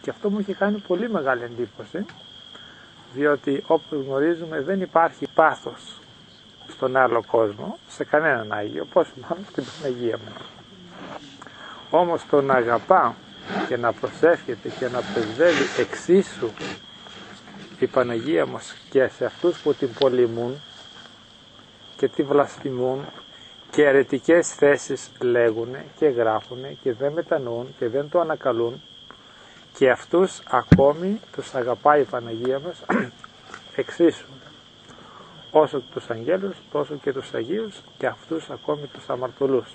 Και αυτό μου είχε κάνει πολύ μεγάλη εντύπωση, διότι όπως γνωρίζουμε δεν υπάρχει πάθος στον άλλο κόσμο, σε κανέναν Άγιο, πόσο μάλλον στην Παναγία μας. Όμως το να αγαπά και να προσεύχεται και να πρεσβεύει εξίσου η Παναγία μας και σε αυτούς που την πολεμούν και τη βλασφημούν και αιρετικές θέσεις λέγουνε και γράφουνε και δεν μετανοούν και δεν το ανακαλούν, και αυτούς ακόμη τους αγαπάει η Παναγία μας εξίσου, όσο τους αγγέλους τόσο και τους Αγίους, και αυτούς ακόμη τους αμαρτωλούς.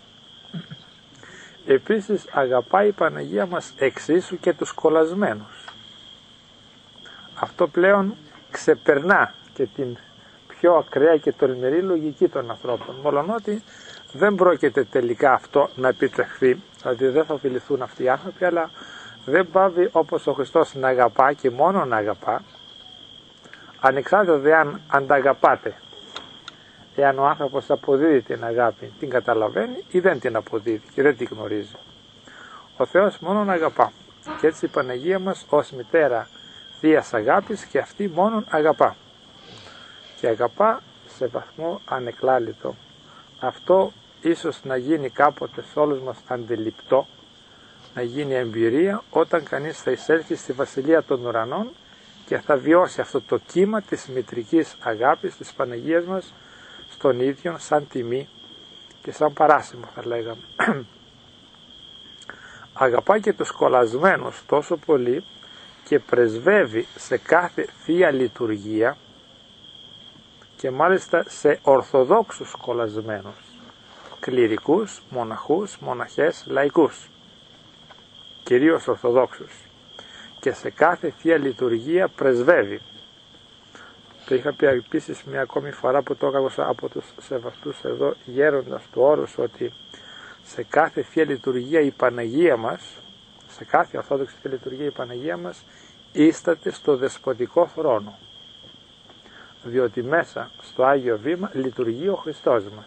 Επίσης αγαπάει η Παναγία μας εξίσου και τους κολλασμένους. Αυτό πλέον ξεπερνά και την πιο ακραία και τολμηρή λογική των ανθρώπων, μολονότι δεν πρόκειται τελικά αυτό να επιτευχθεί, δηλαδή δεν θα ωφεληθούν αυτοί οι άνθρωποι, αλλά δεν πάβει όπως ο Χριστός να αγαπά και μόνο να αγαπά, ανεξάρτητα δε αν ανταγαπάται. Εάν ο άνθρωπος αποδίδει την αγάπη, την καταλαβαίνει ή δεν την αποδίδει και δεν την γνωρίζει. Ο Θεός μόνο να αγαπά. Και έτσι η Παναγία μας ως μητέρα Θείας αγάπης και αυτή μόνον αγαπά. Και αγαπά σε βαθμό ανεκλάλητο. Αυτό ίσως να γίνει κάποτε σε όλους μας αντιληπτό, να γίνει εμπειρία όταν κανείς θα εισέλθει στη Βασιλεία των Ουρανών και θα βιώσει αυτό το κύμα της μητρικής αγάπης της Παναγίας μας στον ίδιο σαν τιμή και σαν παράσημο, θα λέγαμε. Αγαπά και τους κολλασμένους τόσο πολύ και πρεσβεύει σε κάθε Θεία Λειτουργία, και μάλιστα σε ορθοδόξους κολλασμένους, κληρικούς, μοναχούς, μοναχές, λαϊκούς, κυρίως ορθοδόξους, και σε κάθε Θεία Λειτουργία πρεσβεύει. Το είχα πει επίσης μια ακόμη φορά που το έκανα από τους σεβαστούς εδώ γέροντας του όρους, ότι σε κάθε Θεία Λειτουργία η Παναγία μας, σε κάθε Ορθόδοξη Θεία Λειτουργία η Παναγία μας ίσταται στο δεσποτικό θρόνο, διότι μέσα στο Άγιο Βήμα λειτουργεί ο Χριστός μας.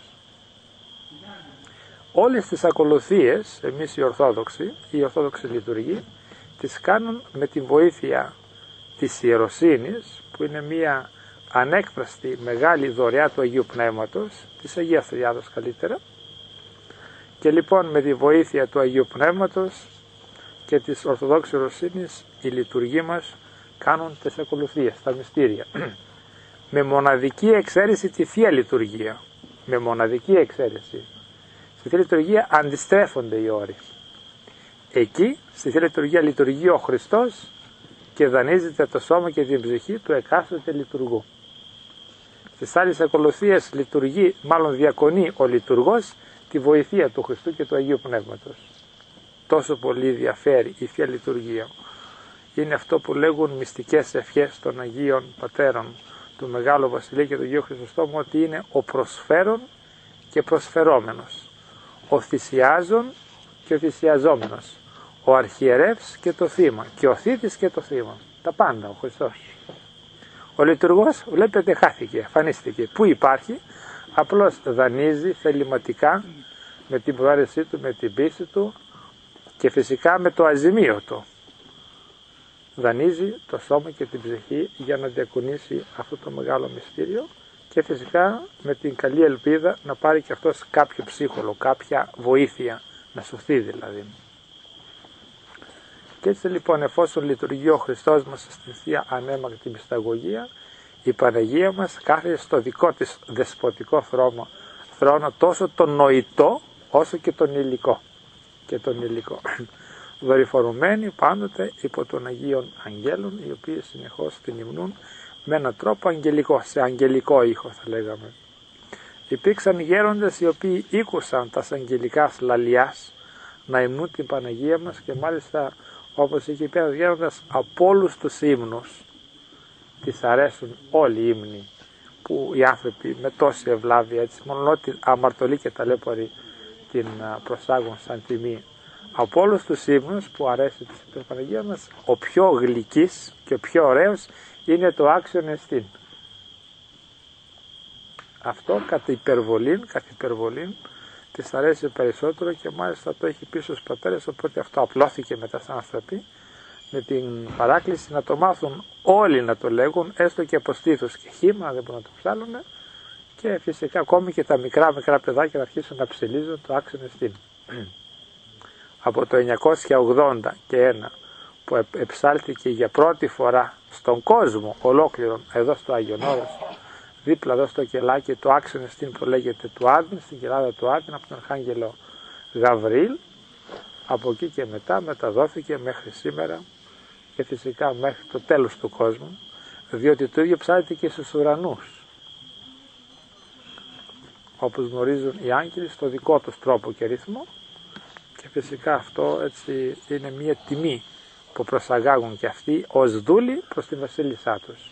Όλες τις ακολουθίες εμείς οι Ορθόδοξοι λειτουργοί τις κάνουν με τη βοήθεια της ιεροσύνης, που είναι μια ανέκφραστη μεγάλη δωρεά του Αγίου Πνεύματος, της Αγίας Τριάδος καλύτερα, και λοιπόν με τη βοήθεια του Αγίου Πνεύματος και της Ορθοδόξης ιεροσύνης οι λειτουργοί μας κάνουν τις ακολουθίες, τα μυστήρια, με μοναδική εξαίρεση τη Θεία Λειτουργία, με μοναδική εξαίρεση. Στη Θεία Λειτουργία αντιστρέφονται οι όροι. Εκεί στη Θεία Λειτουργία λειτουργεί ο Χριστός και δανείζεται το σώμα και την ψυχή του εκάστοτε λειτουργού. Στις άλλες ακολουθίες λειτουργεί, μάλλον διακονεί ο λειτουργός τη βοηθεία του Χριστού και του Αγίου Πνεύματος. Τόσο πολύ διαφέρει η Θεία Λειτουργία. Είναι αυτό που λέγουν μυστικές ευχές των Αγίων Πατέρων του Μεγάλου Βασιλείου και του Αγίου Χρυσοστόμου, ότι είναι ο προσφέρον και προσφερόμενος, ο θυσιάζων και ο θυσιαζόμενος, ο αρχιερεύς και το θύμα, και ο θήτης και το θύμα. Τα πάντα ο Χριστός. Ο λειτουργός, βλέπετε, χάθηκε, εμφανίστηκε. Πού υπάρχει? Απλώς δανείζει θεληματικά, με την προαίρεσή του, με την πίστη του και φυσικά με το αζημίωτο. Δανείζει το σώμα και την ψυχή για να διακονήσει αυτό το μεγάλο μυστήριο, και φυσικά με την καλή ελπίδα να πάρει και αυτός κάποιο ψύχολο, κάποια βοήθεια, να σωθεί δηλαδή. Και έτσι λοιπόν, εφόσον λειτουργεί ο Χριστός μας στην Θεία Ανέμακτη Μυσταγωγία, η Παναγία μας κάθεται στο δικό της δεσποτικό θρόνο, τόσο τον νοητό όσο και τον υλικό. Δορυφορουμένη πάντοτε υπό των Αγίων Αγγέλων, οι οποίοι συνεχώς την υμνούν με έναν τρόπο αγγελικό, σε αγγελικό ήχο θα λέγαμε. Υπήρξαν γέροντες οι οποίοι ήκουσαν τα αγγελικά λαλιάς να υμνούν την Παναγία μας, και μάλιστα, όπως είχε πει ένας γέροντας, από όλους τους ύμνους της αρέσουν όλοι οι ύμνοι που οι άνθρωποι με τόση ευλάβεια, έτσι, μόνο ότι αμαρτωλοί και ταλέποροι την προσάγουν σαν τιμή. Από όλους τους ύμνους που αρέσει της Παναγίας μας, ο πιο γλυκής και ο πιο ωραίος είναι το άξιον εστίν. Αυτό κατά υπερβολήν της αρέσει περισσότερο, και μάλιστα το έχει πει στους πατέρες, οπότε αυτό απλώθηκε μετά σαν άνθρωποι, με την παράκληση να το μάθουν όλοι να το λέγουν, έστω και από στήθους και χύμα, δεν μπορούν να το ψάλουν, και φυσικά ακόμη και τα μικρά παιδάκια να αρχίσουν να ψελίζουν το άξιον εστίν. Από το 981 που εψάλθηκε για πρώτη φορά στον κόσμο ολόκληρον, εδώ στο Άγιον Όρος, δίπλα εδώ στο κελάκι, το άξιον εστίν που λέγεται του Άδεν, στην κοιλάδα του Άδεν, από τον Αρχάγγελο Γαβριήλ. Από εκεί και μετά μεταδόθηκε μέχρι σήμερα και φυσικά μέχρι το τέλος του κόσμου, διότι το ίδιο ψάλεται και στους ουρανούς, όπως γνωρίζουν οι άγγελοι στο δικό τους τρόπο και ρυθμό, και φυσικά αυτό έτσι είναι μια τιμή που προσαγάγουν και αυτοί ως δούλοι προς την βασίλισσά τους.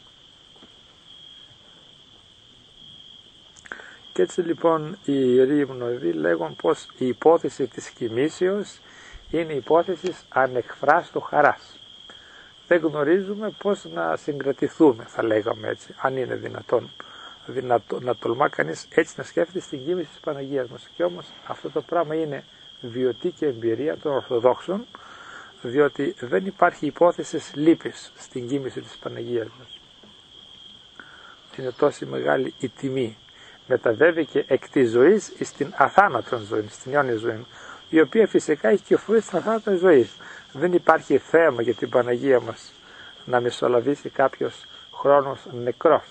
Και έτσι λοιπόν οι Ιεροί Υμνοδοί λέγουν πως η υπόθεση της κοιμήσεως είναι υπόθεση ανεκφράστου χαράς. Δεν γνωρίζουμε πώς να συγκρατηθούμε, θα λέγαμε έτσι, αν είναι δυνατόν να τολμά κανείς έτσι να σκέφτεται στην κοίμηση της Παναγίας μας. Και όμως αυτό το πράγμα είναι βιωτή και εμπειρία των Ορθοδόξων, διότι δεν υπάρχει υπόθεση λύπης στην κοίμηση της Παναγίας μας. Είναι τόσο μεγάλη η τιμή. Μεταβέβηκε εκ της ζωής στην αθάνατον ζωή, στην αιώνια ζωή, η οποία φυσικά έχει κυοφορήσει στην αθάνατον ζωή. Δεν υπάρχει θέμα για την Παναγία μας να μεσολαβήσει κάποιος χρόνος νεκρός.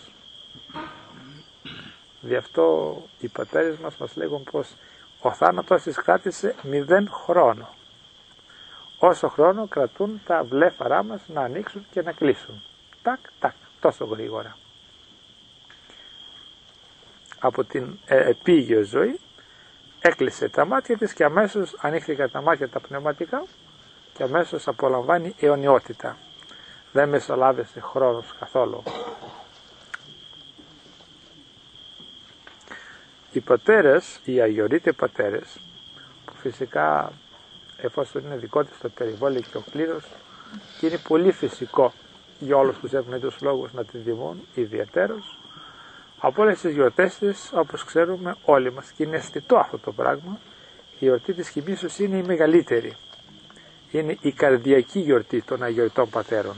Γι' αυτό οι πατέρες μας λέγουν πως ο θάνατος της κράτησε 0 χρόνο. Όσο χρόνο κρατούν τα βλέφαρά μας να ανοίξουν και να κλείσουν. Τάκ, τάκ, τόσο γρήγορα. Από την επίγειο ζωή έκλεισε τα μάτια της και αμέσως ανοίχθηκαν τα μάτια τα πνευματικά και αμέσως απολαμβάνει αιωνιότητα. Δεν μεσολάβησε χρόνος καθόλου. Οι πατέρες, οι αγιορείτοι πατέρες, που φυσικά εφόσον είναι δικό της το περιβόλι και ο κλήρος, και είναι πολύ φυσικό για όλους τους ευνητούς λόγους να την τιμούν ιδιαιτέρως, από όλες τις γιορτές της, όπως ξέρουμε όλοι μας, και είναι αισθητό αυτό το πράγμα, η γιορτή της Κοιμήσεως είναι η μεγαλύτερη. Είναι η καρδιακή γιορτή των αγιορειτών πατέρων.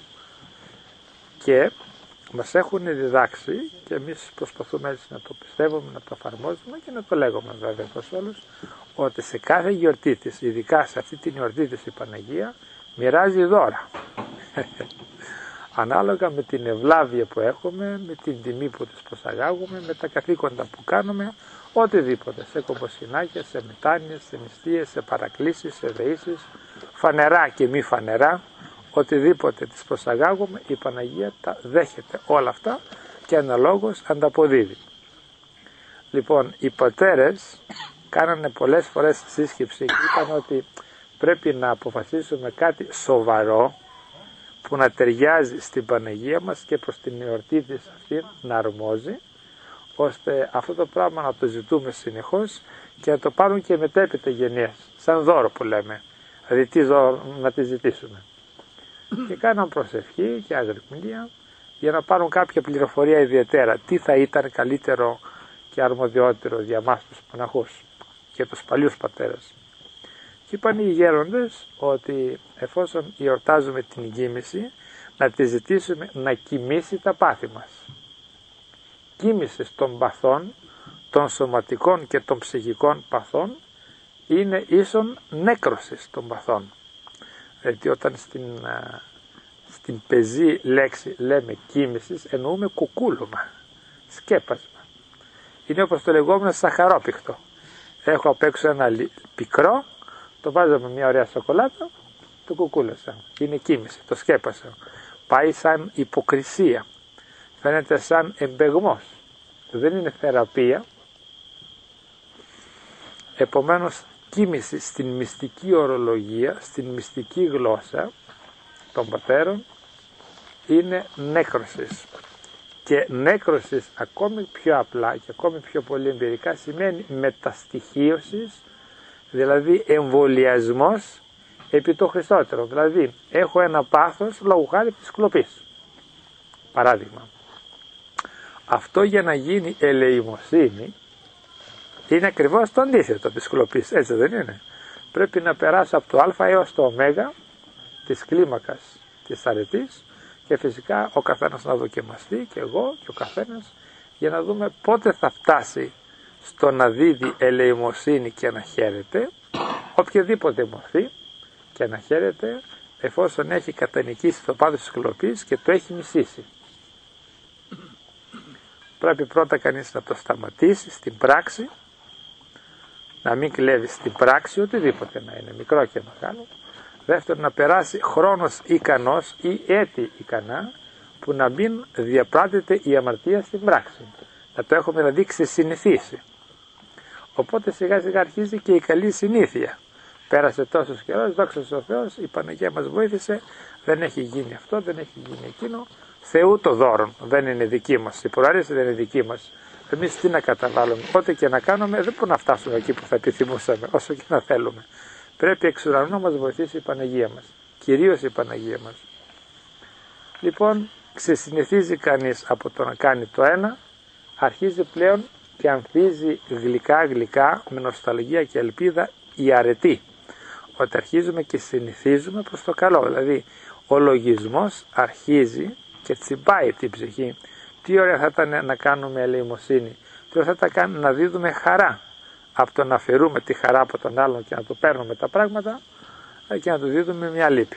Και μας έχουν διδάξει, και εμείς προσπαθούμε έτσι να το πιστεύουμε, να το εφαρμόζουμε και να το λέγουμε βέβαια προς όλους, ότι σε κάθε γιορτή της, ειδικά σε αυτή την γιορτή της η Παναγία, μοιράζει δώρα. Ανάλογα με την ευλάβεια που έχουμε, με την τιμή που τις προσαγάγουμε, με τα καθήκοντα που κάνουμε, οτιδήποτε, σε κομποσκηνάκια, σε μετάνοιες, σε νηστείες, σε παρακλήσεις, σε δεήσεις, φανερά και μη φανερά, οτιδήποτε τις προσαγάγουμε, η Παναγία τα δέχεται όλα αυτά και αναλόγως ανταποδίδει. Λοιπόν, οι πατέρες κάνανε πολλές φορές σύσκεψη και είπαν ότι πρέπει να αποφασίσουμε κάτι σοβαρό που να ταιριάζει στην Παναγία μας και προς την εορτή της αυτή να αρμόζει, ώστε αυτό το πράγμα να το ζητούμε συνεχώς και να το πάρουν και μετέπειτα γενιές, σαν δώρο που λέμε, δηλαδή τι δώρο να τη ζητήσουμε. Και κάναν προσευχή και αγρυπνία για να πάρουν κάποια πληροφορία ιδιαίτερα, τι θα ήταν καλύτερο και αρμοδιότερο για μας τους μοναχούς και τους παλιούς πατέρες. Και είπαν οι γέροντες ότι εφόσον εορτάζουμε την κοίμηση, να τη ζητήσουμε να κοιμήσει τα πάθη μας. Κοίμησης των παθών, των σωματικών και των ψυχικών παθών, είναι ίσον νέκρωσης των παθών. Γιατί όταν στην πεζή λέξη λέμε κοίμησης, εννοούμε κουκούλωμα, σκέπασμα. Είναι όπως το λεγόμενο σαχαρόπικτο. Έχω απ' έξω ένα πικρό, το βάζω με μια ωραία σοκολάτα, το κουκούλασα. Είναι κοίμηση, το σκέπασα. Πάει σαν υποκρισία. Φαίνεται σαν εμπεγμός. Δεν είναι θεραπεία. Επομένως, κοίμηση στην μυστική ορολογία, στην μυστική γλώσσα των πατέρων είναι νέκρωσης. Και νέκρωσης ακόμη πιο απλά και ακόμη πιο πολύ εμπειρικά σημαίνει μεταστοιχίωσης, δηλαδή εμβολιασμός επί το Χριστότερο. Δηλαδή έχω ένα πάθος λόγω χάρη της κλοπής. Παράδειγμα. Αυτό για να γίνει ελεημοσύνη είναι ακριβώς το αντίθετο της κλοπής, έτσι δεν είναι? Πρέπει να περάσω από το α έως το ω της κλίμακας της αρετής και φυσικά ο καθένας να δοκιμαστεί και εγώ και ο καθένας για να δούμε πότε θα φτάσει στο να δίδει ελεημοσύνη και να χαίρεται, οποιαδήποτε μορφή και να χαίρεται εφόσον έχει κατανικήσει το πάθος της κλοπής και το έχει μισήσει. Πρέπει πρώτα κανείς να το σταματήσει στην πράξη, να μην κλέβει στην πράξη οτιδήποτε να είναι, μικρό και μεγάλο. Δεύτερον, να περάσει χρόνος ικανός ή έτη ικανά που να μην διαπράττεται η αμαρτία στην πράξη. Να το έχουμε δηλαδή ξεσυνηθίσει. Οπότε σιγά σιγά αρχίζει και η καλή συνήθεια. Πέρασε τόσος καιρός, δόξα τω Θεώ, η Παναγία μας βοήθησε, δεν έχει γίνει αυτό, δεν έχει γίνει εκείνο. Θεού το δώρον, δεν είναι δική μας. Η προαίρεση δεν είναι δική μας. Εμείς τι να καταβάλουμε, ό,τι και να κάνουμε, δεν μπορούμε να φτάσουμε εκεί που θα επιθυμούσαμε, όσο και να θέλουμε. Πρέπει εξ ουρανού να μας βοηθήσει η Παναγία μας, κυρίως η Παναγία μας. Λοιπόν, ξεσυνηθίζει κανείς από το να κάνει το ένα, αρχίζει πλέον και ανθίζει γλυκά με νοσταλγία και ελπίδα η αρετή. Ότι αρχίζουμε και συνηθίζουμε προς το καλό, δηλαδή ο λογισμός αρχίζει και τσιμπάει την ψυχή. Τι ωραία θα ήταν να κάνουμε ελεημοσύνη, τι ωραία θα ήταν να δίδουμε χαρά, από το να αφαιρούμε τη χαρά από τον άλλον και να του παίρνουμε τα πράγματα και να του δίδουμε μια λύπη.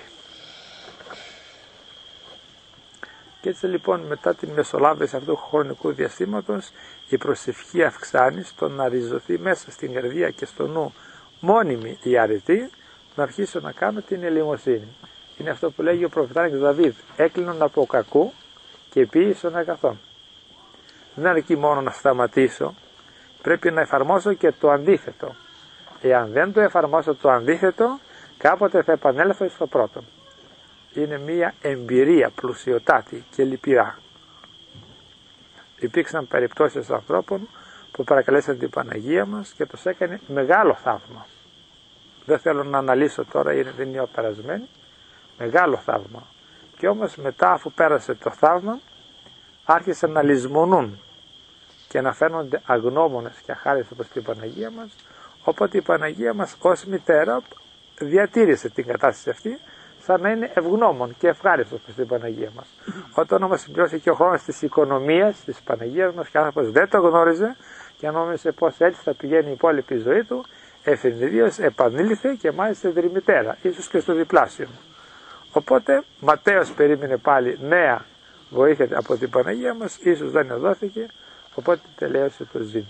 Και έτσι λοιπόν μετά την μεσολάβηση αυτού του χρονικού διαστήματος η προσευχή αυξάνει στο να ριζωθεί μέσα στην καρδία και στο νου μόνιμη η αρετή, να αρχίσω να κάνω την ελεημοσύνη. Είναι αυτό που λέγει ο προφητάρχης Δαβίδ, έκλεινον από κακού και ποιήσον αγαθών. Δεν αρκεί μόνο να σταματήσω, πρέπει να εφαρμόσω και το αντίθετο. Εάν δεν το εφαρμόσω το αντίθετο, κάποτε θα επανέλθω στο πρώτο. Είναι μία εμπειρία πλουσιωτάτη και λυπηρά. Υπήρξαν περιπτώσεις ανθρώπων που παρακαλέσαν την Παναγία μας και τους έκανε μεγάλο θαύμα. Δεν θέλω να αναλύσω τώρα, δεν είναι περασμένη. Μεγάλο θαύμα. Και όμως μετά αφού πέρασε το θαύμα, άρχισαν να λησμονούν και να φαίνονται αγνώμονες και αχάριστοι προς την Παναγία μας. Οπότε η Παναγία μας ως μητέρα διατήρησε την κατάσταση αυτή σαν να είναι ευγνώμων και ευχάριστος προς την Παναγία μας. Όταν όμως συμπληρώθηκε και ο χρόνος της οικονομίας της Παναγίας μας και ο άνθρωπος δεν το γνώριζε και νόμιζε πως έτσι θα πηγαίνει η υπόλοιπη ζωή του, ευνηδίως επανήλθε και μάλιστα δρυμητέρα, ίσως και στο διπλάσιο. Οπότε Ματέος περίμενε πάλι νέα βοήθεια από την Παναγία μας, ίσως δεν δόθηκε, οπότε τελείωσε το ζήν.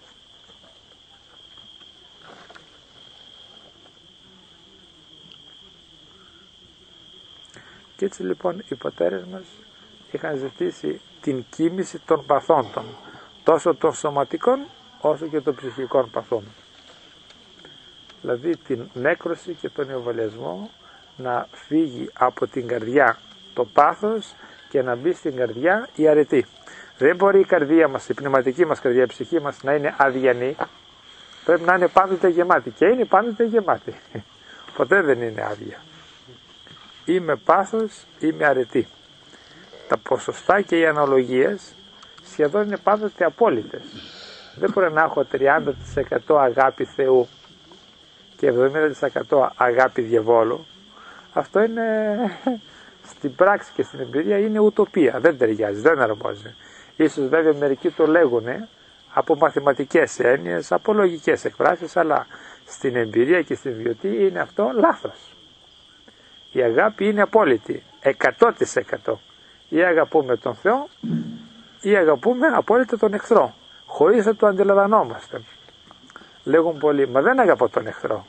Και έτσι λοιπόν οι πατέρες μας είχαν ζητήσει την κοίμηση των παθόντων, τόσο των σωματικών όσο και των ψυχικών παθών. Δηλαδή την νέκρωση και τον εμβολιασμό, να φύγει από την καρδιά το πάθος και να μπει στην καρδιά η αρετή. Δεν μπορεί η καρδία μας, η πνευματική μας καρδιά, η ψυχή μας να είναι αδιανή. Πρέπει να είναι πάντοτε γεμάτη και είναι πάντοτε γεμάτη. Ποτέ δεν είναι άδεια. Είμαι πάθος, είμαι αρετή. Τα ποσοστά και οι αναλογίες σχεδόν είναι πάντοτε απόλυτες. Δεν μπορεί να έχω 30% αγάπη Θεού και 70% αγάπη διαβόλου. Αυτό είναι στην πράξη και στην εμπειρία είναι ουτοπία. Δεν ταιριάζει, δεν αρμόζει. Ίσως βέβαια μερικοί το λέγουν από μαθηματικές έννοιες, από λογικές εκφράσεις, αλλά στην εμπειρία και στην βιωτή είναι αυτό λάθος. Η αγάπη είναι απόλυτη, 100%. Ή αγαπούμε τον Θεό ή αγαπούμε απόλυτα τον εχθρό, χωρίς να το αντιλαμβανόμαστε. Λέγουν πολλοί, μα δεν αγαπώ τον εχθρό.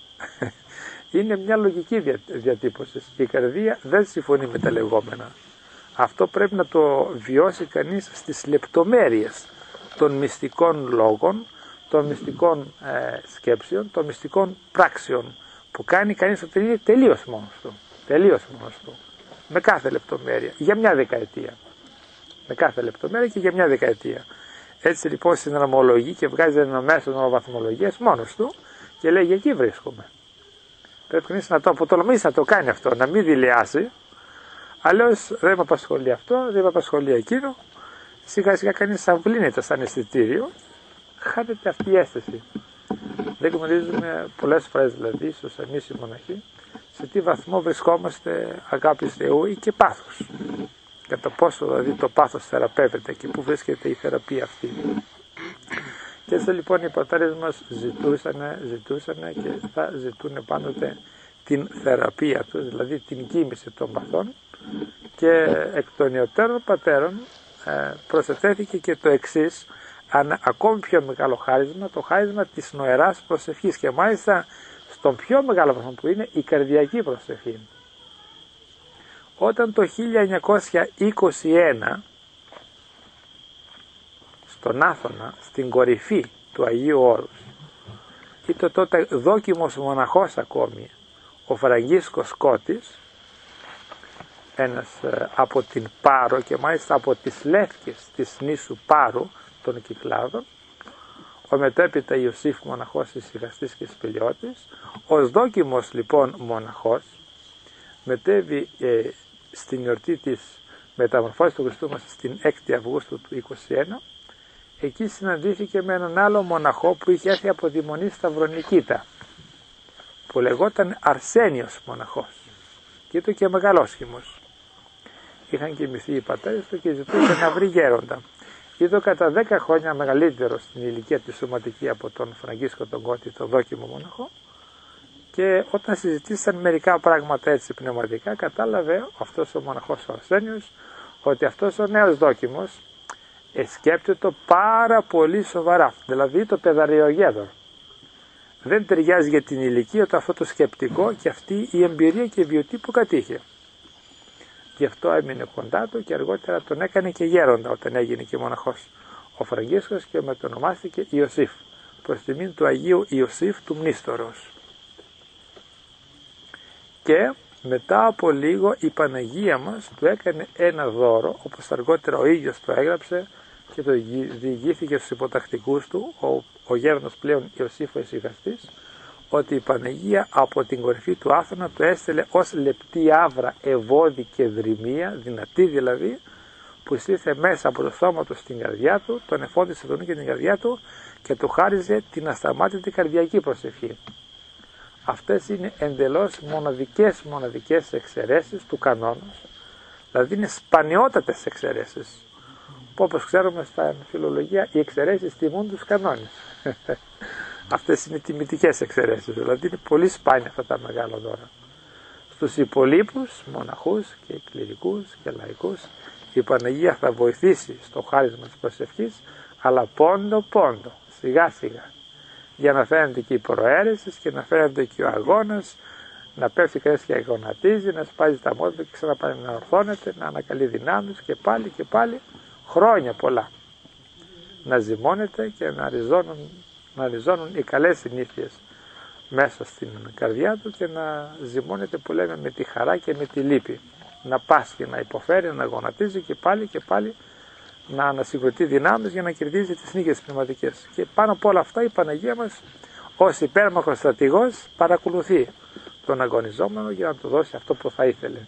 Είναι μια λογική διατύπωση. Η καρδία δεν συμφωνεί με τα λεγόμενα. Αυτό πρέπει να το βιώσει κανείς στις λεπτομέρειες των μυστικών λόγων, των μυστικών σκέψεων, των μυστικών πράξεων που κάνει κανείς ότι είναι τελείως μόνος του. Τελείως μόνος του. Με κάθε λεπτομέρεια. Για μια δεκαετία. Με κάθε λεπτομέρεια και για μια δεκαετία. Έτσι λοιπόν συναρμολογεί και βγάζει ένα μέσο βαθμολογίας μόνος του και λέει εκεί βρίσκομαι. Πρέπει κανείς να το αποτολμήσει να το κάνει αυτό, να μην δηλιάσει. Αλλιώς δεν με απασχολεί αυτό, δεν με απασχολεί εκείνο. Σιγά σιγά κανείς αμβλύνεται σαν αισθητήριο, χάνεται αυτή η αίσθηση. Δεν γνωρίζουμε πολλές φορές δηλαδή, ίσως εμείς οι μοναχοί, σε τι βαθμό βρισκόμαστε αγάπης Θεού ή και πάθος. Κατά πόσο δηλαδή το πάθος θεραπεύεται και πού βρίσκεται η θεραπεία αυτή. Και έτσι λοιπόν οι πατέρες μας ζητούσαν και θα ζητούν πάντοτε την θεραπεία τους, δηλαδή την κοίμηση των παθών, και εκ των ιωτέρων πατέρων προσετέθηκε και το εξής, ακόμη πιο μεγάλο χάρισμα, το χάρισμα της νοεράς προσευχής, και μάλιστα στον πιο μεγάλο βαθμό που είναι η καρδιακή προσευχή. Όταν το 1921 στον Άθωνα, στην κορυφή του Αγίου Όρους, ήταν τότε δόκιμος μοναχός ακόμη ο Φραγκίσκος Σκότης, ένας από την Πάρο και μάλιστα από τις Λεύκες της νήσου Πάρου των Κυκλάδων, ο μετέπειτα Ιωσήφ μοναχός ησυχαστής και σπηλιώτης, ως δόκιμος λοιπόν μοναχός μετέβη στην γιορτή της μεταμορφώσης του Χριστού μας στην 6η Αυγούστου του 1921. Εκεί συναντήθηκε με έναν άλλο μοναχό που είχε έρθει από τη Μονή Σταυρονικήτα, που λεγόταν Αρσένιος μοναχός, και ήταν και μεγαλόσχημος. Είχαν κοιμηθεί οι πατέρες του και ζητούσαν να βρει γέροντα. Ήταν κατά 10 χρόνια μεγαλύτερο στην ηλικία τη σωματική από τον Φραγκίσκο τον Κώτη, τον δόκιμο μοναχό, και όταν συζητήσαν μερικά πράγματα έτσι πνευματικά, κατάλαβε αυτός ο μοναχός ο Αρσένιος ότι αυτός ο νέος δόκιμος σκέπτεται πάρα πολύ σοβαρά, δηλαδή το παιδαριογέδο. Δεν ταιριάζει για την ηλικία του αυτό το σκεπτικό και αυτή η εμπειρία και η βιωτή που κατήχε. Γι' αυτό έμεινε κοντά του και αργότερα τον έκανε και γέροντα όταν έγινε και μοναχός ο Φραγκίσκος, και μετονομάστηκε Ιωσήφ προς τιμήν του Αγίου Ιωσήφ του Μνήστορος. Και μετά από λίγο η Παναγία μας του έκανε ένα δώρο, όπως αργότερα ο ίδιος το έγραψε και το διηγήθηκε στους υποτακτικούς του, ο γέροντας πλέον Ιωσήφ ο Ησυχαστής, ότι η Παναγία από την κορυφή του Άθωνα του έστελε ως λεπτή άβρα ευώδη και δρυμία, δυνατή δηλαδή, που στήθε μέσα από το σώμα του στην καρδιά του, τον εφώδισε τον νου και την καρδιά του και του χάριζε την ασταμάτητη καρδιακή προσευχή. Αυτές είναι εντελώς μοναδικές εξαιρέσεις του κανόνος, δηλαδή είναι σπανιότατες εξαιρέσεις, που όπως ξέρουμε στα φιλολογία οι εξαιρέσεις τιμούν τους κανόνες. Αυτές είναι τιμητικές εξαιρέσεις, δηλαδή είναι πολύ σπάνια αυτά τα μεγάλα δώρα. Στους υπολείπους, μοναχούς και κληρικούς και λαϊκούς, η Παναγία θα βοηθήσει στο χάρισμα της προσευχής, αλλά πόντο, σιγά σιγά, για να φαίνεται και η προαίρεση και να φαίνεται και ο αγώνας, να πέφτει κανείς και αγωνατίζει, να σπάζει τα μόδια και ξαναπάει να ορθώνεται, να ανακαλεί δυνάμεις και πάλι, χρόνια πολλά. Να ζυμώνεται και να ριζώνουν οι καλές συνήθειες μέσα στην καρδιά του και να ζυμώνεται που λέμε με τη χαρά και με τη λύπη. Να πάσχει, να υποφέρει, να γονατίζει και πάλι να ανασυγκροτεί δυνάμεις για να κερδίζει τις νίκες πνευματικές. Και πάνω από όλα αυτά η Παναγία μας ως υπέρμαχος στρατηγός παρακολουθεί τον αγωνιζόμενο για να του δώσει αυτό που θα ήθελε.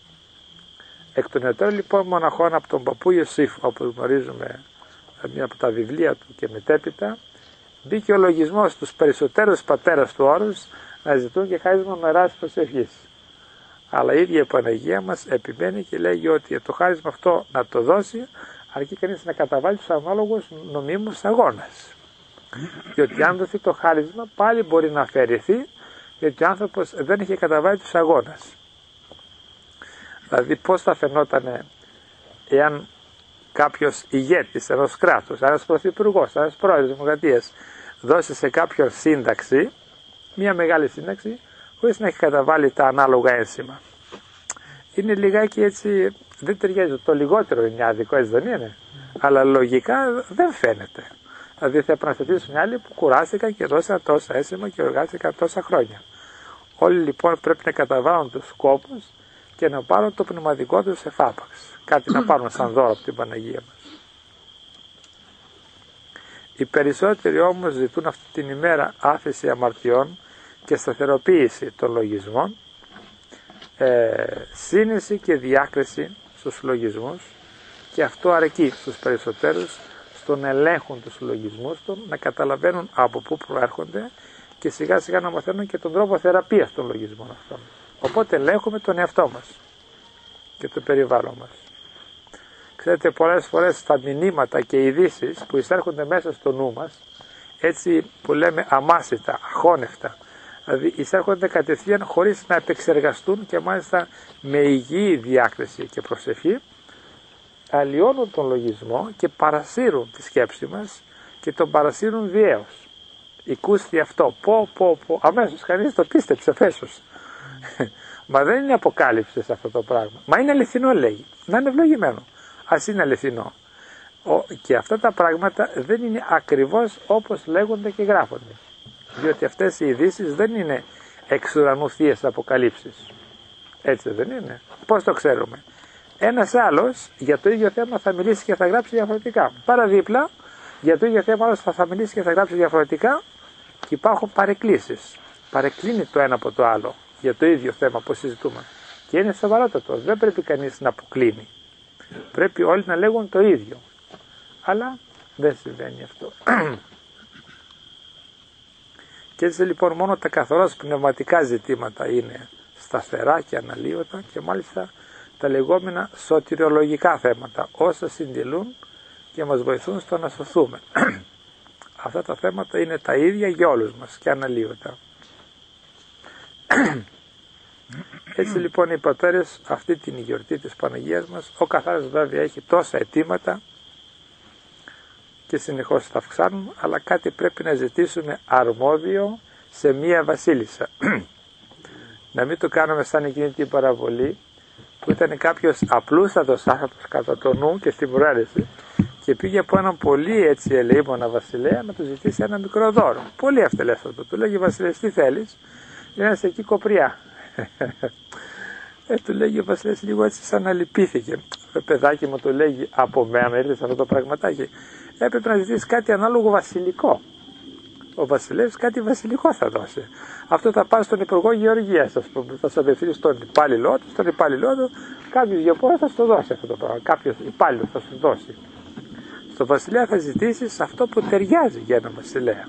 Εκ των ιωτέρων λοιπόν μοναχών από τον παππού Ιωσήφ, όπως γνωρίζουμε μία από τα βιβλία του και μετέπειτα, μπήκε ο λογισμός στους περισσότερους πατέρας του όρους να ζητούν και χάρισμα νοεράς προσευχής. Αλλά η ίδια η Παναγία μας επιμένει και λέγει ότι το χάρισμα αυτό να το δώσει αρκεί κανείς να καταβάλει τους ανάλογους νομίμους αγώνας. Διότι αν δοθεί το χάρισμα πάλι μπορεί να αφαιρεθεί, γιατί ο άνθρωπος δεν είχε καταβάλει τους αγώνας. Δηλαδή πώς θα φαινόταν εάν κάποιος ηγέτης ενός κράτους, ένας πρωθυπουργός, ένας πρόεδρος δημοκρατίας δώσει σε κάποιον σύνταξη, μια μεγάλη σύνταξη, χωρίς να έχει καταβάλει τα ανάλογα ένσημα. Είναι λιγάκι έτσι, δεν ταιριάζει, το λιγότερο είναι άδικο, έτσι δεν είναι, αλλά λογικά δεν φαίνεται. Δηλαδή θα επαναστατήσουν άλλοι που κουράστηκαν και δώσαν τόσα ένσημα και εργάστηκαν τόσα χρόνια. Όλοι λοιπόν πρέπει να καταβάλουν τους σκόπους και να πάρουν το πνευματικό τους εφάπαξ. Κάτι να πάρουν σαν δώρο από την Παναγία μας. Οι περισσότεροι όμως ζητούν αυτή την ημέρα άφεση αμαρτιών και σταθεροποίηση των λογισμών, σύνεση και διάκριση στους λογισμούς, και αυτό αρκεί στους περισσότερους στο να ελέγχουν τους λογισμούς των, να καταλαβαίνουν από πού προέρχονται και σιγά σιγά να μαθαίνουν και τον τρόπο θεραπείας των λογισμών αυτών. Οπότε ελέγχουμε τον εαυτό μας και το περιβάλλον μας. Ξέρετε, πολλές φορές τα μηνύματα και οι ειδήσεις που εισέρχονται μέσα στο νου μας, έτσι που λέμε αμάσιτα, αχώνευτα, δηλαδή εισέρχονται κατευθείαν χωρίς να επεξεργαστούν και μάλιστα με υγιή διάκριση και προσευχή, αλλοιώνουν τον λογισμό και παρασύρουν τη σκέψη μας και τον παρασύρουν διαίως. Οικούστη αυτό, αμέσως κανείς το πίστεψε αμέσως. Μα δεν είναι αποκάλυψη σε αυτό το πράγμα. Μα είναι αληθινό, λέγει. Να είναι ευλογημένο. Ας είναι αληθινό. Και αυτά τα πράγματα δεν είναι ακριβώς όπως λέγονται και γράφονται. Διότι αυτές οι ειδήσεις δεν είναι εξ ουρανού θείες αποκαλύψεις. Έτσι δεν είναι. Πώς το ξέρουμε? Ένας άλλος για το ίδιο θέμα θα μιλήσει και θα γράψει διαφορετικά. Παραδίπλα, για το ίδιο θέμα άλλος θα μιλήσει και θα γράψει διαφορετικά και υπάρχουν παρεκκλήσεις. Παρεκκλίνει το ένα από το άλλο για το ίδιο θέμα που συζητούμε. Και είναι σοβαρότατο. Δεν πρέπει κανείς να αποκλίνει. Πρέπει όλοι να λέγουν το ίδιο. Αλλά δεν συμβαίνει αυτό. Και έτσι λοιπόν μόνο τα καθαρώς πνευματικά ζητήματα είναι σταθερά και αναλύωτα και μάλιστα τα λεγόμενα σωτηριολογικά θέματα, όσα συντελούν και μας βοηθούν στο να σωθούμε. Αυτά τα θέματα είναι τα ίδια για όλους μας και αναλύωτα. Έτσι λοιπόν οι πατέρες αυτή την γιορτή της Παναγίας μας, ο καθένας βέβαια έχει τόσα αιτήματα και συνεχώς θα αυξάνουν, αλλά κάτι πρέπει να ζητήσουμε αρμόδιο σε μία βασίλισσα. Να μην το κάνουμε σαν εκείνη την παραβολή που ήταν κάποιος απλούστατος άνθρωπος κατά το νου και στην προαίρεση και πήγε από έναν πολύ έτσι ελεήμονα βασιλέα να του ζητήσει ένα μικρό δώρο. Πολύ ευτελέστατο. Του λέγει: βασιλεύς, τι θέλεις? Λέει: είσαι εκεί κοπριά. Του λέγει ο βασιλεύς λίγο έτσι σαν να λυπήθηκε. Παιδάκι μου, το λέγει, από μένα ήρθε αυτό το πραγματάκι. Έπρεπε να ζητήσει κάτι ανάλογο βασιλικό. Ο βασιλεύς κάτι βασιλικό θα δώσει. Αυτό θα πάει στον Υπουργό Γεωργίας, ας πούμε. Θα σε απευθύνει στον υπάλληλό του, κάποιος γεωπόρο θα σου το δώσει αυτό το πράγμα. Κάποιος υπάλληλος θα σου δώσει. Στο βασιλέα θα ζητήσεις αυτό που ταιριάζει για ένα βασιλέα.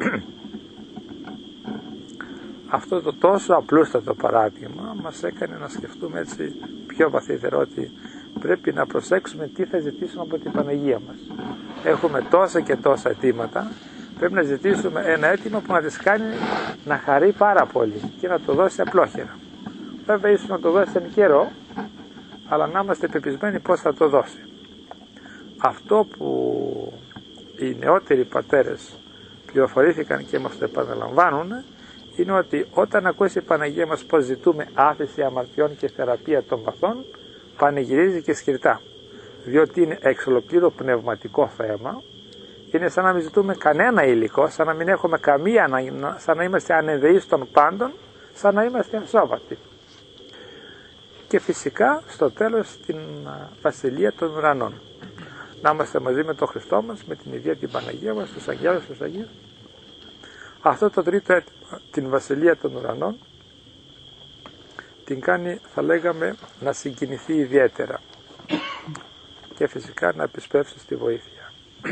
Αυτό το τόσο απλούστατο παράδειγμα μας έκανε να σκεφτούμε έτσι πιο βαθύτερο ότι πρέπει να προσέξουμε τι θα ζητήσουμε από την Παναγία μας. Έχουμε τόσα και τόσα αιτήματα, πρέπει να ζητήσουμε ένα αίτημα που να τις κάνει να χαρεί πάρα πολύ και να το δώσει απλόχερα. Βέβαια ίσως να το δώσει εν καιρό, αλλά να είμαστε πεπισμένοι πώς θα το δώσει. Αυτό που οι νεότεροι πατέρες πληροφορήθηκαν και μας το επαναλαμβάνουν είναι ότι όταν ακούσει η Παναγία μας πως ζητούμε άφεση αμαρτιών και θεραπεία των παθών, πανηγυρίζει και σκυρτά. Διότι είναι εξ ολοκλήρου πνευματικό θέμα, είναι σαν να μην ζητούμε κανένα υλικό, σαν να μην έχουμε καμία, σαν να είμαστε ανεδεείς των πάντων, σαν να είμαστε ασόβατοι. Και φυσικά στο τέλος στην Βασιλεία των Ουρανών. Να είμαστε μαζί με τον Χριστό μας, με την ίδια την Παναγία μας, τους αγγέλους, τους Αγίους. Αυτό το τρίτο αίτημα, την Βασιλεία των Ουρανών, την κάνει, θα λέγαμε, να συγκινηθεί ιδιαίτερα και φυσικά να επισπεύσει στη βοήθεια.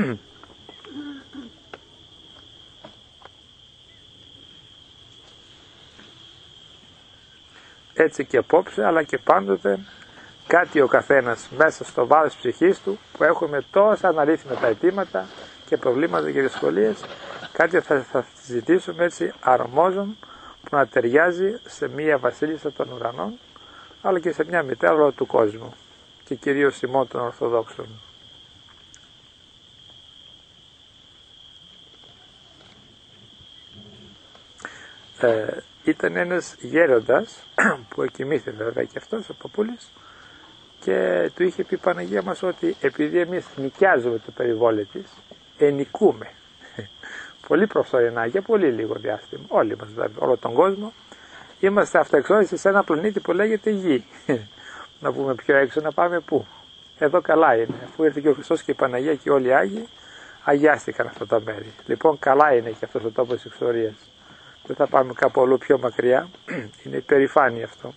Έτσι και απόψε, αλλά και πάντοτε κάτι ο καθένας μέσα στο βάθος ψυχής του, που έχουμε τόσα αναρρύθμιτα αιτήματα και προβλήματα και δυσκολίες, κάτι θα ζητήσουμε έτσι αρμόζον που να ταιριάζει σε μία βασίλισσα των ουρανών, αλλά και σε μια μητέρα του κόσμου και κυρίως ημών των Ορθοδόξων. Ήταν ένας γέροντας που εκοιμήθη βέβαια και αυτός ο παππούλης και του είχε πει η Παναγία μας ότι επειδή εμείς νοικιάζουμε το περιβόλι της, ενοικούμε πολύ προσωρινά για πολύ λίγο διάστημα, όλοι μας δηλαδή, όλο τον κόσμο, είμαστε αυτοεξόριστοι σε ένα πλανήτη που λέγεται Γη. Να πούμε πιο έξω, να πάμε πού? Εδώ καλά είναι, αφού ήρθε και ο Χριστός και η Παναγία και όλοι οι Άγιοι, αγιάστηκαν αυτά τα μέρη. Λοιπόν, καλά είναι και αυτός ο τόπος της εξορίας. Δεν θα πάμε κάπου αλλού πιο μακριά, είναι υπερηφάνεια αυτό.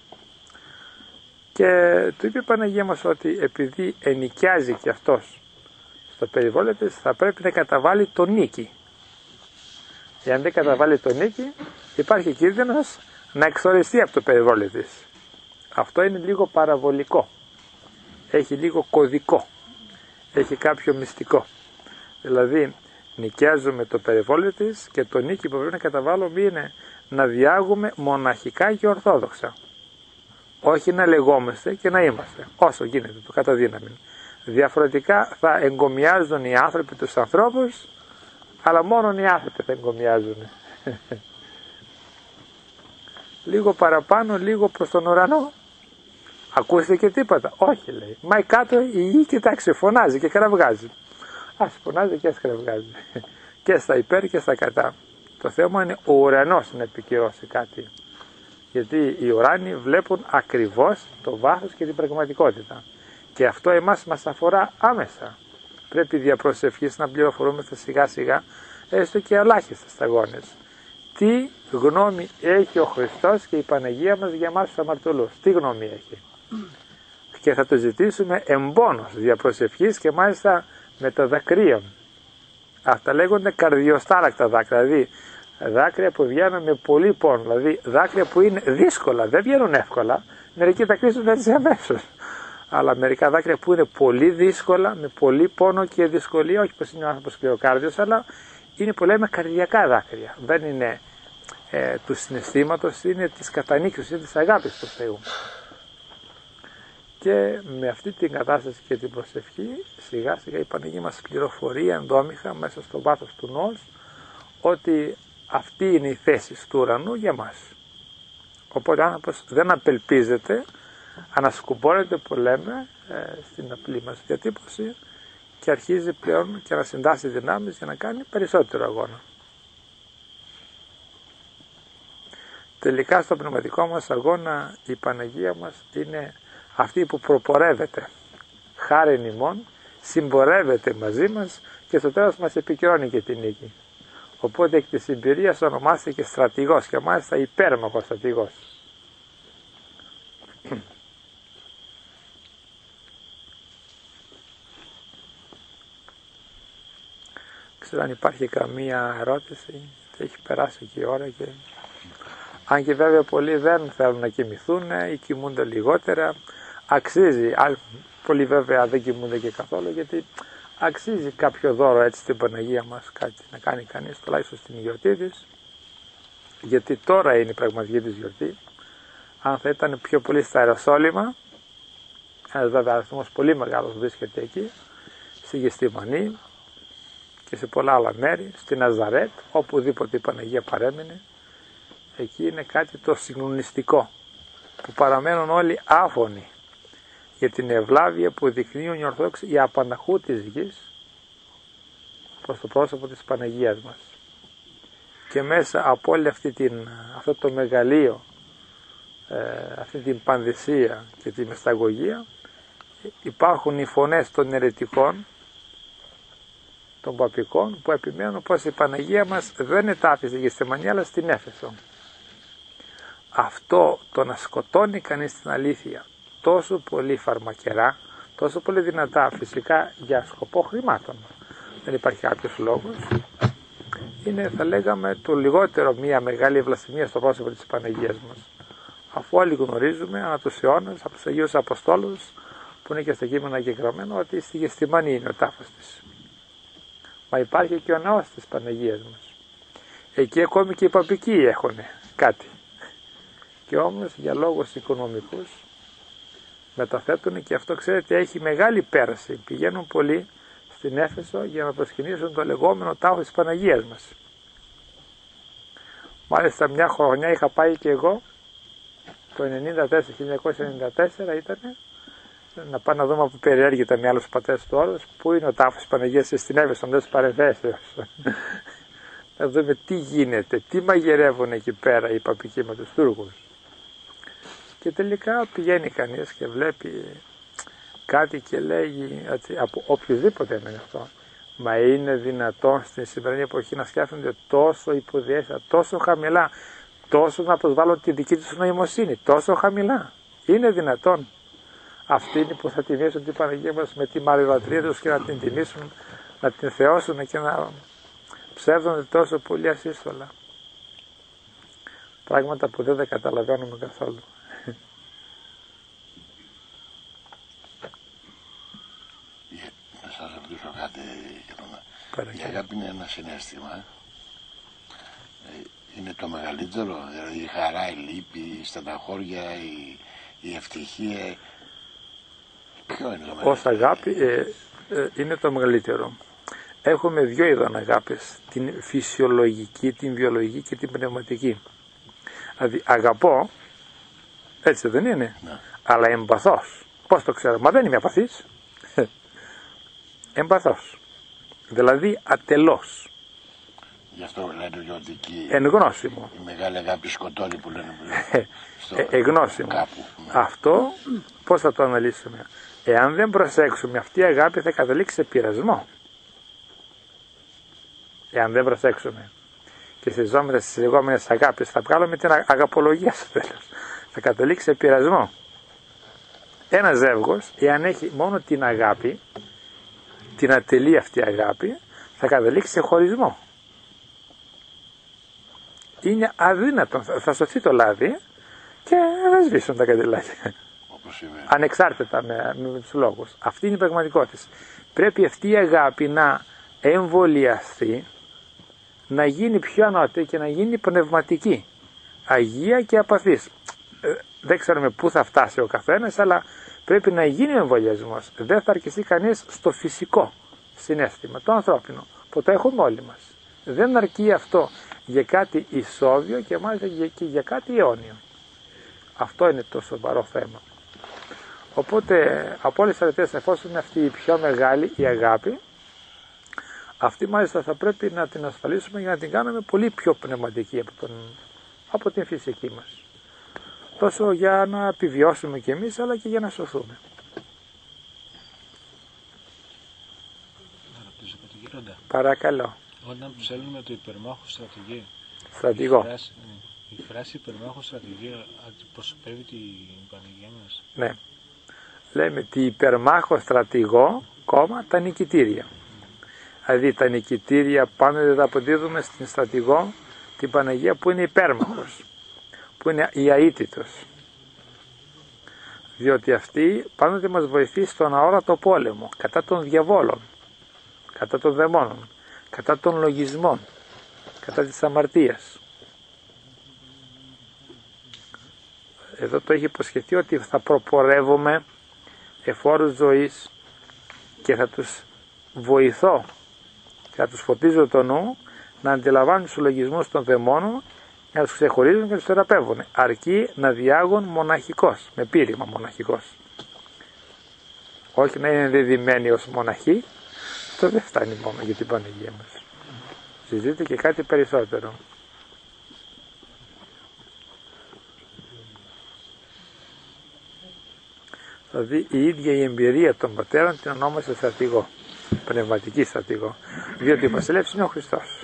Και του είπε η Παναγία μας ότι επειδή ενοικιάζει και αυτός στο περιβόλι της, θα πρέπει να καταβάλει το νίκη. Εάν δεν καταβάλει το νίκη, υπάρχει κίνδυνος να εξοριστεί από το περιβόλι της. Αυτό είναι λίγο παραβολικό, έχει λίγο κωδικό, έχει κάποιο μυστικό. Δηλαδή νοικιάζουμε το περιβόλι της και το νίκη που πρέπει να καταβάλουμε είναι να διάγουμε μοναχικά και ορθόδοξα. Όχι να λεγόμαστε και να είμαστε, όσο γίνεται, το κατά δύναμη. Διαφορετικά θα εγκομιάζουν οι άνθρωποι τους ανθρώπους, αλλά μόνο οι άνθρωποι θα εγκομιάζουν. Λίγο παραπάνω, λίγο προς τον ουρανό. Ακούστε και τίποτα? Όχι, λέει. Μα κάτω η γη, κοιτάξτε, φωνάζει και κραυγάζει. Ας φωνάζει και ας κραυγάζει. Και στα υπέρ και στα κατά. Το θέμα είναι ο ουρανός να επικυρώσει κάτι. Γιατί οι ουράνοι βλέπουν ακριβώς το βάθος και την πραγματικότητα. Και αυτό εμάς μας αφορά άμεσα. Πρέπει διαπροσευχής να πληροφορούμαστε σιγά σιγά, έστω και ελάχιστες σταγόνες. Τι γνώμη έχει ο Χριστός και η Παναγία μας για εμάς τους αμαρτωλούς? Τι γνώμη έχει? Και θα το ζητήσουμε εμπόνος διαπροσευχής και μάλιστα με τα δακρύων. Αυτά λέγονται καρδιοστάρακτα δάκρυα, δηλαδή δάκρυα που βγαίνουν με πολύ πόνο, δηλαδή δάκρυα που είναι δύσκολα, δεν βγαίνουν εύκολα, μερικοί τα κρίσουν έτσι αμέσως. Αλλά μερικά δάκρυα που είναι πολύ δύσκολα, με πολύ πόνο και δυσκολία, όχι πως είναι ο άνθρωπος σκληροκάρδιος, αλλά είναι που λέμε καρδιακά δάκρυα. Δεν είναι του συναισθήματος, είναι της κατανήξεως, είναι της αγάπης του Θεού. Και με αυτή την κατάσταση και την προσευχή, σιγά σιγά η Παναγία μας πληροφορεί ενδόμηχα μέσα στο βάθος του νους ότι αυτή είναι η θέση του ουρανού για μας. Οπότε ο άνθρωπος δεν απελπίζεται, ανασκουμπώνεται που λέμε στην απλή μας διατύπωση και αρχίζει πλέον και να συντάσσει δυνάμεις για να κάνει περισσότερο αγώνα. Τελικά στο πνευματικό μας αγώνα η Παναγία μας είναι αυτή που προπορεύεται, χάριν ημών, συμπορεύεται μαζί μας και στο τέλος μας επικυρώνει και την νίκη. Οπότε εκ της εμπειρίας ονομάστηκε στρατηγός και μάλιστα υπέρμαχος στρατηγός. Ξέρω αν υπάρχει καμία ερώτηση, έχει περάσει και η ώρα και... Αν και βέβαια πολλοί δεν θέλουν να κοιμηθούν ή κοιμούνται λιγότερα, αξίζει, πολλοί βέβαια δεν κοιμούνται και καθόλου, γιατί αξίζει κάποιο δώρο έτσι στην Παναγία μας, κάτι να κάνει κανείς, τουλάχιστον στην γιορτή της, γιατί τώρα είναι η πραγματική της γιορτή. Αν θα ήταν πιο πολύ στα Ιεροσόλυμα, ένας βέβαια αριθμός πολύ μεγάλος βρίσκεται εκεί, στη Γεστημανή και σε πολλά άλλα μέρη, στη Ναζαρέτ, οπουδήποτε η Παναγία παρέμεινε, εκεί είναι κάτι το συγκλονιστικό, που παραμένουν όλοι άφωνοι για την ευλάβεια που δεικνύουν οι Ορθόδοξοι, η απαναχού της γης προς το πρόσωπο της Παναγίας μας. Και μέσα από όλη αυτό το μεγαλείο, αυτή την πανδησία και τη μεσταγωγία, υπάρχουν οι φωνές των αιρετικών, των παπικών, που επιμένουν πως η Παναγία μας δεν ετάφησε στη Γεστημανή αλλά στην Έφεσο. Αυτό το να σκοτώνει κανείς την αλήθεια τόσο πολύ φαρμακερά, τόσο πολύ δυνατά, φυσικά για σκοπό χρημάτων, δεν υπάρχει κάποιος λόγος, είναι, θα λέγαμε, το λιγότερο μια μεγάλη βλασφημία στο πρόσωπο της Παναγίας μας, αφού όλοι γνωρίζουμε ανά τους αιώνες από τους Αγίους Αποστόλους, που είναι και στα κείμενα εγγεγραμμένο, ότι στη Γεστημανή είναι ο τάφος της. Μα υπάρχει και ο ναός της Παναγίας μας, εκεί ακόμη και οι παπικοί έχουν κάτι, και όμως για λόγους οικονομικούς μεταθέτουν, και αυτό ξέρετε έχει μεγάλη πέραση. Πηγαίνουν πολλοί στην Έφεσο για να προσκυνήσουν το λεγόμενο τάφο της Παναγίας μας. Μάλιστα μια χρονιά είχα πάει και εγώ, το 1994 ήταν, να πάω να δούμε από περιέργητα με άλλους πατέρες του όρους, πού είναι ο τάφος της Παναγίας στην Έφεσο, μες παρενθέσεως. Να δούμε τι γίνεται, τι μαγειρεύουν εκεί πέρα οι παπικοί με τους Τούρκους. Και τελικά πηγαίνει κανείς και βλέπει κάτι και λέγει, από οποιοδήποτε έμενε αυτό, μα είναι δυνατόν στην σημερινή εποχή να σκέφτονται τόσο υποδιέστατα, τόσο χαμηλά, τόσο να προσβάλλουν τη δική τους νοημοσύνη, τόσο χαμηλά? Είναι δυνατόν? Αυτοί είναι που θα τιμήσουν την Παναγία μας με τη μαριολατρία τους και να την τιμήσουν, να την θεώσουν και να ψεύδονται τόσο πολύ ασύστολα. πράγματα που δεν τα καταλαβαίνουμε καθόλου. Να σας ρωτήσω κάτι. Η αγάπη είναι ένα συναίσθημα. Είναι το μεγαλύτερο, δηλαδή η χαρά, η λύπη, η στεναχώρια, η ευτυχία. Ποιο είναι το μεγαλύτερο? Ως αγάπη είναι το μεγαλύτερο. Έχουμε δύο είδων αγάπης, την φυσιολογική, την βιολογική και την πνευματική. Δηλαδή αγαπώ, έτσι δεν είναι, Ναι. Αλλά εμπαθώς. Πώς το ξέρω? Μα δεν είμαι απαθής. Εμπαθώς. Δηλαδή ατελώς. Γι' αυτό λένε ότι εκεί εν γνώση μου. η μεγάλη αγάπη σκοτώνει που λένε. Εγνώση μου. Κάπου. Αυτό πώς θα το αναλύσουμε? Εάν δεν προσέξουμε, αυτή η αγάπη θα καταλήξει σε πειρασμό. Εάν δεν προσέξουμε και στις λεγόμενες αγάπες θα βγάλουμε την αγαπολογία στο τέλος, θα καταλήξει σε πειρασμό. Ένα ζεύγος, εάν έχει μόνο την αγάπη, την ατελή αυτή αγάπη, θα καταλήξει σε χωρισμό. Είναι αδύνατο, θα σωθεί το λάδι και θα σβήσουν τα καντελάκια. Ανεξάρτητα με τους λόγους. Αυτή είναι η πραγματικότητα. Πρέπει αυτή η αγάπη να εμβολιαστεί, να γίνει πιο ανώτερη και να γίνει πνευματική, αγία και απαθής. Δεν ξέρουμε πού θα φτάσει ο καθένας, αλλά πρέπει να γίνει ο εμβολιασμός. Δεν θα αρκεστεί κανείς στο φυσικό συναίσθημα, το ανθρώπινο, που το έχουμε όλοι μας. Δεν αρκεί αυτό για κάτι ισόβιο και μάλιστα και για κάτι αιώνιο. Αυτό είναι το σοβαρό θέμα. Οπότε από όλες τις αρετές, εφόσον είναι αυτή η πιο μεγάλη η αγάπη, αυτή μάλιστα θα πρέπει να την ασφαλίσουμε για να την κάνουμε πολύ πιο πνευματική από την φυσική μας. Τόσο για να επιβιώσουμε κι εμείς, αλλά και για να σωθούμε. Να ρωτήσω κάτι, Γέροντα. Παρακαλώ. Όταν ψέλνουμε το υπερμάχο στρατηγό, η φράση υπερμάχο στρατηγή αντιπροσωπεύει την Παναγία μας. Ναι. Λέμε τι υπερμάχο στρατηγό, τα νικητήρια. Δηλαδή τα νικητήρια πάντα τα αποδίδουμε στην στρατηγό, την Παναγία που είναι υπέρμαχος, που είναι η αίτητος. Διότι αυτή πάντοτε μας βοηθεί στον αόρατο πόλεμο, κατά των διαβόλων, κατά των δαιμόνων, κατά των λογισμών, κατά της αμαρτίας. Εδώ το έχει υποσχεθεί ότι θα προπορεύουμε εφόρους ζωής και θα τους βοηθώ και θα τους φωτίζω το νου να αντιλαμβάνουν τους λογισμούς των δαιμόνων, να τους ξεχωρίζουν και τους θεραπεύουν, αρκεί να διάγουν μοναχικός, με πείρημα μοναχικός. Όχι να είναι δεδημένοι ως μοναχοί, αυτό δεν φτάνει μόνο για την Παναγία μας. Συζητείτε και κάτι περισσότερο. Δηλαδή η ίδια η εμπειρία των πατέρων την ονόμασε στρατηγό, πνευματική στρατηγό, διότι ο βασιλεύς είναι ο Χριστός.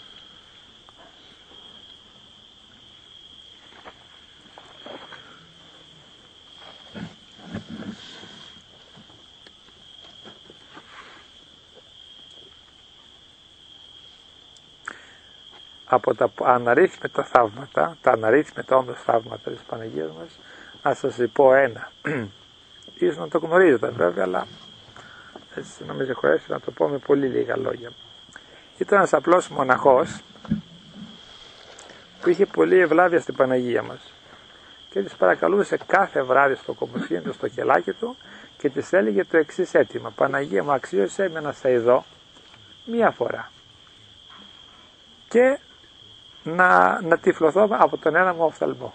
Από τα αναρρύθμιτα θαύματα, τα αναρρύθμιτα όντως θαύματα της Παναγίας μας, να σας πω ένα. Ίσως να το γνωρίζετε βέβαια, αλλά έτσι να με συγχωρέσετε να το πω με πολύ λίγα λόγια. Ήταν ένας απλός μοναχός που είχε πολύ ευλάβεια στην Παναγία μας και της παρακαλούσε κάθε βράδυ στο κομμωτήριο του, στο κελάκι του, και της έλεγε το εξής αίτημα: Παναγία μου, αξίωσε με να σε ειδώ μία φορά και να τυφλωθώ από τον ένα μου οφθαλμό.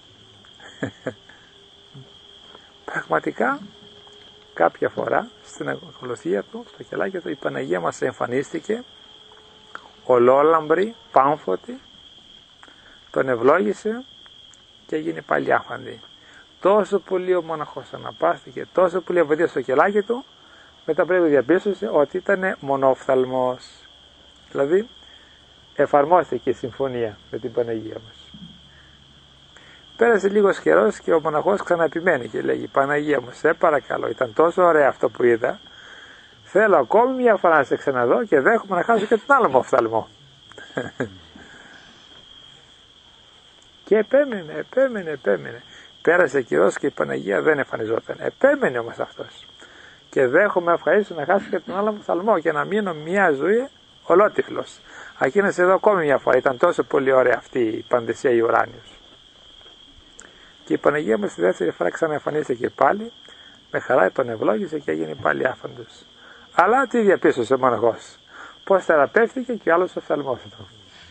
Πραγματικά κάποια φορά στην ακολουθία του, στο κελάκι του, η Παναγία μας εμφανίστηκε ολόλαμπρη, πάμφωτη, τον ευλόγησε και έγινε πάλι άφαντη. Τόσο πολύ ο μοναχός αναπάστηκε, τόσο πολύ ευωδία στο κελάκι του, μετά πρέπει να διαπίστωσε ότι ήταν μονόφθαλμος. Δηλαδή εφαρμόστηκε η συμφωνία με την Παναγία μας. Πέρασε λίγος καιρός και ο μοναχός ξαναεπιμένει και λέγει: Παναγία μου, σε παρακαλώ, ήταν τόσο ωραίο αυτό που είδα, θέλω ακόμη μια φορά να σε ξαναδώ και δέχομαι να χάσω και τον άλλο μου οφθαλμό. Και επέμενε. Πέρασε καιρός και η Παναγία δεν εμφανιζόταν. Επέμενε όμως αυτός. Και δέχομαι ευχαρίστω να χάσω και τον άλλο μου θαλμό και να μείνω μια ζωή ολότυφλος. Ακίνησε εδώ ακόμη μια φορά. Ήταν τόσο πολύ ωραία αυτή η Παντεσία η Ουράνιος. Και η Παναγία μας τη δεύτερη φορά ξαναεμφανίστηκε πάλι. Με χαρά τον ευλόγησε και έγινε πάλι άφαντος. Αλλά τι διαπίστωσε ο μοναχός? Πώς θεραπεύτηκε και άλλος οφθαλμός του.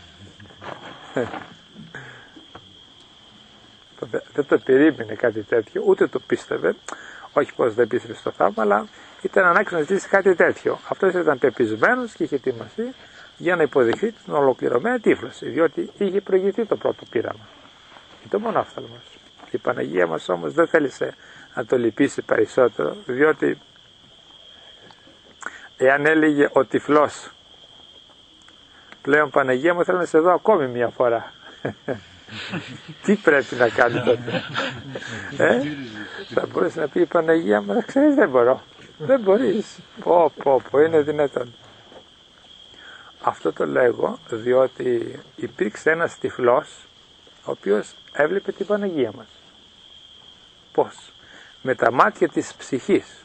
Δεν το περίμενε κάτι τέτοιο, ούτε το πίστευε. Όχι πως δεν πίστευε στο θαύμα, αλλά ήταν ανάγκη να ζητήσει κάτι τέτοιο. Αυτός ήταν πεπισμένος και είχε ετοιμαστεί για να υποδεχθεί την ολοκληρωμένη τύφλωση, διότι είχε προηγηθεί το πρώτο πείραμα. Και το μονόφθαλμος. Η Παναγία μας όμως δεν θέλησε να το λυπήσει περισσότερο, διότι εάν έλεγε ο τυφλός πλέον Παναγία μου θέλω να σε δω ακόμη μια φορά, τι πρέπει να κάνει τότε? Θα μπορούσε να πει η Παναγία μου, ξέρεις, δεν μπορώ, δεν μπορείς, πω, είναι δυνατόν? Αυτό το λέγω διότι υπήρξε ένας τυφλός ο οποίος έβλεπε την Παναγία μας. Πώς? Με τα μάτια της ψυχής.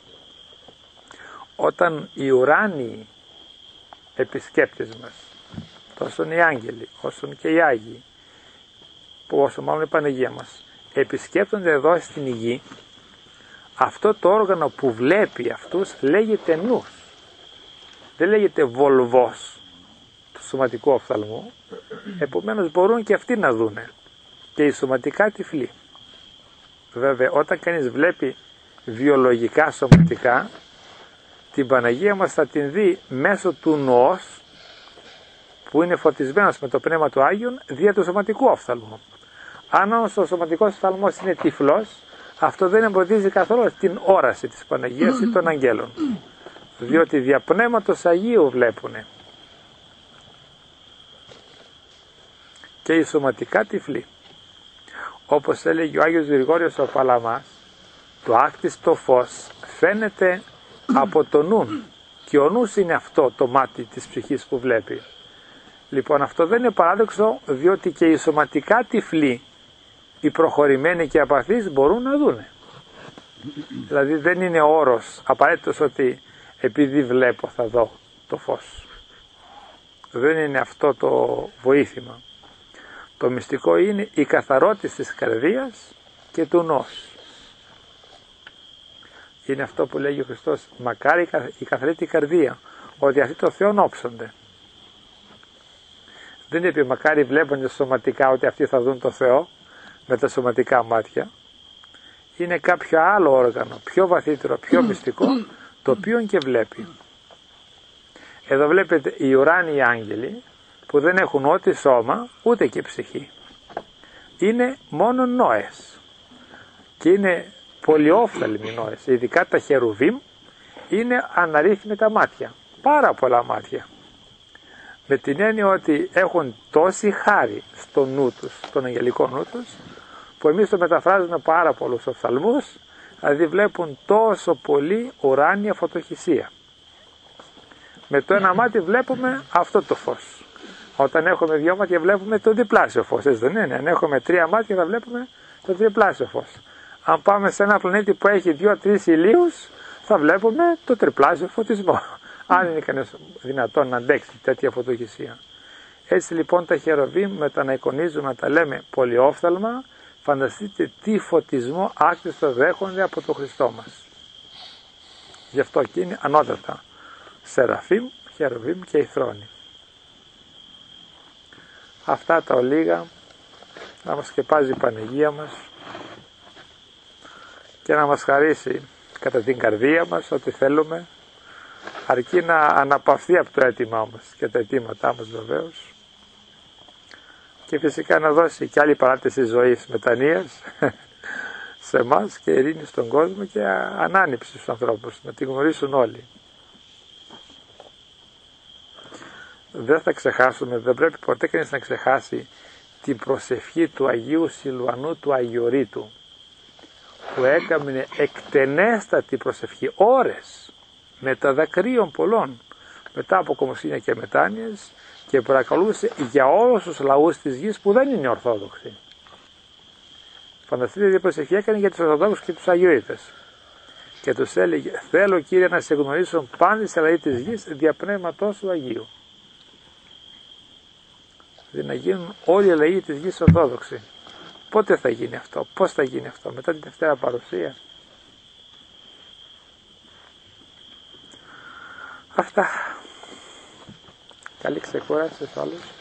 Όταν οι ουράνιοι επισκέπτες μας, τόσο οι άγγελοι όσο και οι Άγιοι, όσο μάλλον η Παναγία μας, επισκέπτονται εδώ στην γη, αυτό το όργανο που βλέπει αυτούς λέγεται νους. Δεν λέγεται βολβός του σωματικού οφθαλμού, επομένως μπορούν και αυτοί να δούνε, και οι σωματικά τυφλοί. Βέβαια όταν κανείς βλέπει βιολογικά σωματικά, την Παναγία μας θα την δει μέσω του νοός που είναι φωτισμένος με το Πνεύμα του Άγιον δια του σωματικού οφθαλμού. Αν όμως ο σωματικός οφθαλμός είναι τυφλός, αυτό δεν εμποδίζει καθόλου την όραση της Παναγίας ή των αγγέλων, διότι δια Πνεύματος Αγίου βλέπουνε. Και οι σωματικά τυφλοί, όπως έλεγε ο Άγιος Γρηγόριος ο Παλαμάς, το άκτιστο φως φαίνεται από το νου και ο νους είναι αυτό το μάτι της ψυχής που βλέπει. Λοιπόν, αυτό δεν είναι παράδοξο, διότι και οι σωματικά τυφλοί, οι προχωρημένοι και απαθείς, μπορούν να δούνε. Δηλαδή δεν είναι όρος απαραίτητος ότι επειδή βλέπω θα δω το φως. Δεν είναι αυτό το βοήθημα. Το μυστικό είναι η καθαρότητα της καρδίας και του νους. Είναι αυτό που λέγει ο Χριστός, μακάρι η καθαρή καρδία, ότι αυτοί το Θεόν όψονται. Δεν είπε μακάρι βλέπονται σωματικά ότι αυτοί θα δουν το Θεό με τα σωματικά μάτια. Είναι κάποιο άλλο όργανο, πιο βαθύτερο, πιο μυστικό, το οποίο και βλέπει. Εδώ βλέπετε οι ουράνιοι άγγελοι που δεν έχουν ούτε σώμα ούτε και ψυχή. Είναι μόνο νόες και είναι πολυόφθαλμοι νόες. Ειδικά τα χερουβίμ είναι αναρρύθμιτα μάτια, πάρα πολλά μάτια. Με την έννοια ότι έχουν τόση χάρη στο νου τους, στον αγγελικό νου τους, που εμείς το μεταφράζουμε πάρα πολλούς οφθαλμούς, δηλαδή βλέπουν τόσο πολύ ουράνια φωτοχυσία. Με το ένα μάτι βλέπουμε αυτό το φως. Όταν έχουμε δύο μάτια βλέπουμε το διπλάσιο φως, έτσι δεν είναι? Αν έχουμε τρία μάτια θα βλέπουμε το τριπλάσιο φως. Αν πάμε σε ένα πλανήτη που έχει 2-3 ηλίους, θα βλέπουμε το τριπλάσιο φωτισμό. Αν είναι κανείς δυνατόν να αντέξει τέτοια φωτοχυσία. Έτσι λοιπόν τα χεροβίμ με τα να εικονίζουμε, να τα λέμε πολυόφθαλμα, φανταστείτε τι φωτισμό άκτιστο δέχονται από τον Χριστό μας. Γι' αυτό και είναι ανώτατα σεραφίμ, χεροβίμ και ηθρόνοι. Αυτά τα ολίγα να μας σκεπάζει η Παναγία μας και να μας χαρίσει κατά την καρδία μας ό,τι θέλουμε, αρκεί να αναπαυθεί από το αίτημά μας και τα αιτήματά μας βεβαίως, και φυσικά να δώσει και άλλη παράτηση ζωής μετανοίας σε εμάς και ειρήνη στον κόσμο και ανάνυψη στους ανθρώπους, να την γνωρίσουν όλοι. Δεν θα ξεχάσουμε, δεν πρέπει ποτέ κανείς να ξεχάσει την προσευχή του Αγίου Σιλβανού του Αγιορείτου, που έκαμε εκτενέστατη προσευχή, ώρες, με τα δακρύων πολλών, μετά από κομοσύνια και μετάνοιες, και παρακαλούσε για όλους τους λαούς της γης που δεν είναι Ορθόδοξοι. Φανταστείτε τι προσευχή έκανε για τους Ορθοδόξους και τους Αγιοείτες. Και τους έλεγε: θέλω, Κύριε, να σε γνωρίσω πάνε σε λαοί της γης δια πνεύματός του Αγίου. Δηλαδή να γίνουν όλοι οι λαοί της γης Ορθόδοξοι. Πότε θα γίνει αυτό, πώς θα γίνει αυτό, μετά την Δευτέρα Παρουσία? Αυτά. Καλή ξεκούραση σε όλους.